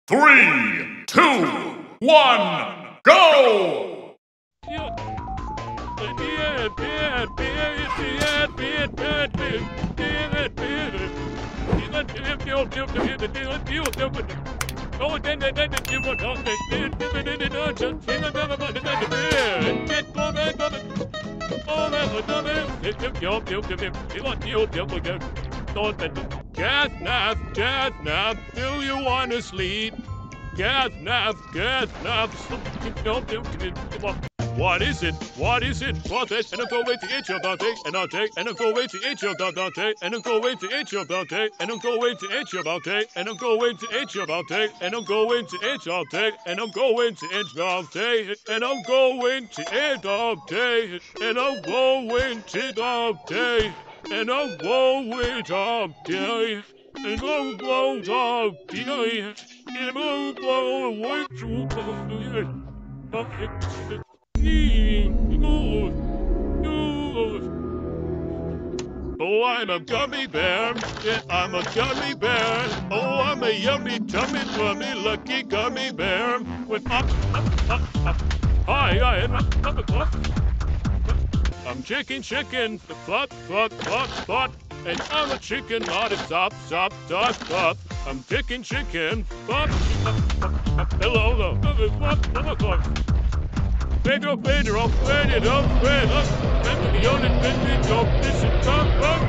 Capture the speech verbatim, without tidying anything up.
Three, two, one, go! Catnap, Catnap, do you want to sleep? Catnap, Catnap, what is it? What is it? What is it? And I'll go wait to eat your birthday, and I'll take, and I'll go wait to eat your birthday, and I'll go wait to eat your birthday, and I'll go wait to eat your birthday, and I'll go wait to eat your birthday, and I'll go wait to eat your birthday, and I'll go wait to eat your birthday, and I'll go wait to eat your birthday, and I'll go wait to eat your birthday, and I'll go wait your birthday, and I'll go your birthday, and I'll go wait your birthday. Oh, I'm a gummy bear. Yeah, I'm a gummy bear. Oh, I'm a yummy, tummy, tummy, lucky gummy bear. With up, up, up, up. Hi, hi, up, up, up. I'm chicken, chicken, flop, flop, flop, flop. And I'm a chicken, not a stop, stop, stop, stop. I'm chicken, chicken, flop, flop, flop. Hello, hello, flop, flop, flop. Pedro, Pedro, Pedro, Pedro, and the only thing we don't miss it, come, come.